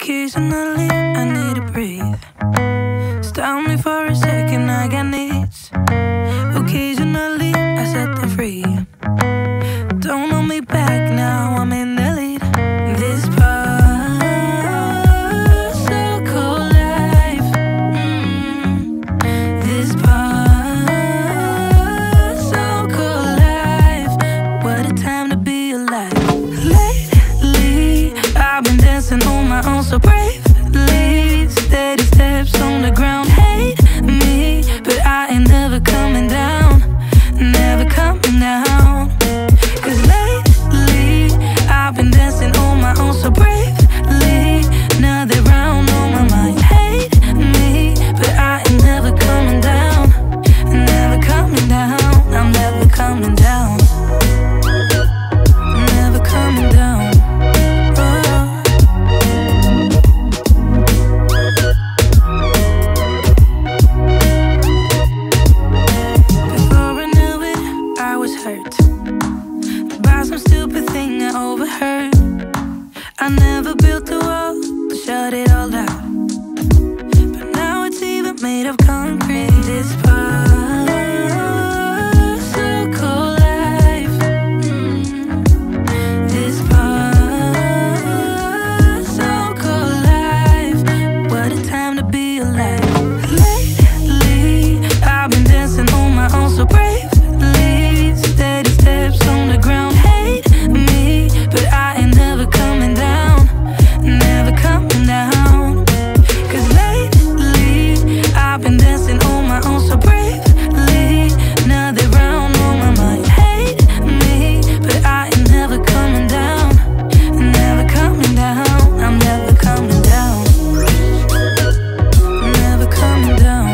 Occasionally, I need to breathe. Stop me for a second, I got needs. Occasionally, I set them free. Don't hold me back now, I'm in the lead. This particle life, this particle life. What a time to be alive. Lately, I've been dancing on my own so bravely. Steady steps on the ground. Hate me, but I ain't never coming down. Never coming down. Cause lately, I've been dancing on my own so bravely. Now they're round on my mind. Hate me, but I ain't never coming down. Never coming down. I'm never coming down. Never coming down. By some stupid thing I overheard. I never built a wall to shut it all out, but now it's even made of concrete. This particle life, this particle life. What a time to be alive. Lately, I've been dancing on my own so brave. Steady steps on the ground. Hate me, but I ain't never coming down. Never coming down. Cause lately, I've been dancing on my own so bravely. Now they're round on my mind. Hate me, but I ain't never coming down. Never coming down. I'm never coming down. Never coming down.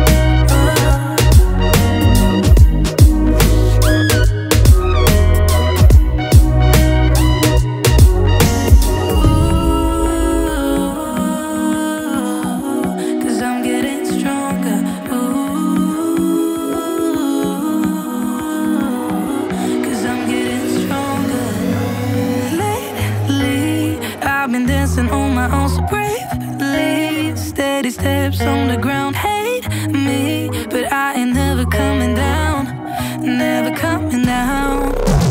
I've been dancing on my own so bravely. Steady steps on the ground. Hate me, but I ain't never coming down. Never coming down.